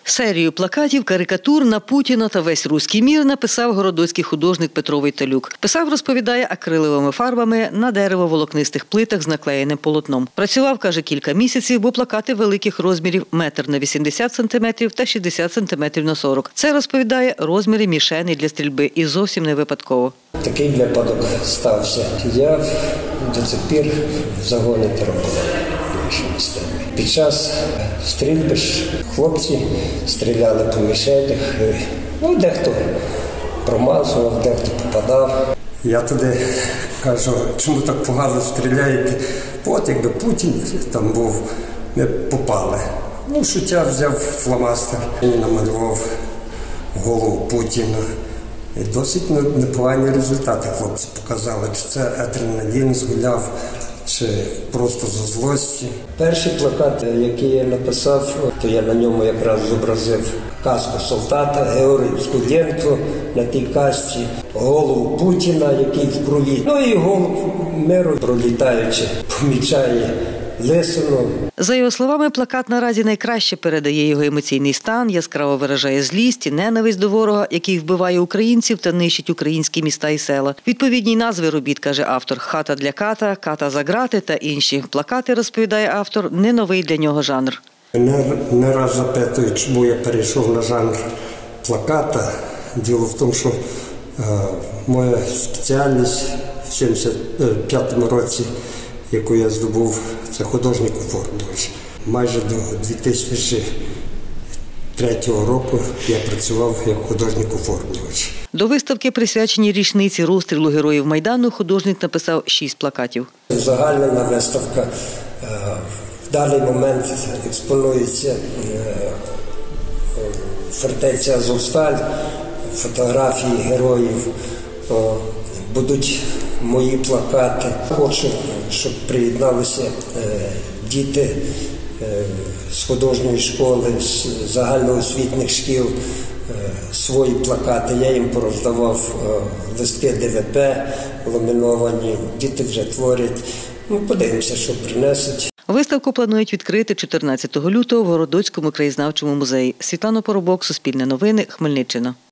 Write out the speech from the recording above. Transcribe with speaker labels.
Speaker 1: Серію плакатів, карикатур на Путіна та весь руський мір написав городоцький художник Петро Войталюк. Писав, розповідає, акриловими фарбами на деревоволокнистих плитах з наклеєним полотном. Працював, каже, кілька місяців, бо плакати великих розмірів – 1,80 см та 60 см на 40 см. Це, розповідає, розміри мішені для стрільби і зовсім не випадково.
Speaker 2: Такий випадок стався. Я до цих пір в загоні тероборони. Під час стрільби хлопці стріляли по мішенях. Дехто промазував, дехто попадав. Я туди кажу, чому так погано стріляєте? От якби Путін там був, ми попали. Шутя взяв фломастер і намалював голову Путіна. І досить непогані результати хлопці показали. Чи це адреналін згуляв, чи просто зі злості. Перший плакат, який я написав, то я на ньому якраз зобразив каску солдата, георгіївську ленту на тій касці, голову Путіна, який в крові. І голову миру, пролітаючи, помічає лисину.
Speaker 1: За його словами, плакат наразі найкраще передає його емоційний стан, яскраво виражає злість і ненависть до ворога, який вбиває українців та нищить українські міста і села. Відповідні назви робіт, каже автор, «Хата для ката», «Ката за грати» та інші. Плакати, розповідає автор, не новий для нього жанр.
Speaker 2: Не раз запитують, чому я перейшов на жанр плаката. Діло в тому, що моя спеціальність в 75-му році, яку я здобув, це художник-оформлювач. Майже до 2003 року я працював як художник-оформлювач.
Speaker 1: До виставки, присвяченій річниці розстрілу героїв Майдану, художник написав 6 плакатів.
Speaker 2: Загальна виставка. В даний момент експонується фортеця Азовсталь, фотографії героїв, будуть мої плакати. Хочу, щоб приєдналися діти з художньої школи, з загальноосвітніх шкіл, свої плакати. Я їм пороздавав листки ДВП ламіновані, діти вже творять. Подивимося, що принесуть.
Speaker 1: Виставку планують відкрити 14 лютого в Городоцькому краєзнавчому музеї. Світлана Поробок, Суспільне новини, Хмельниччина.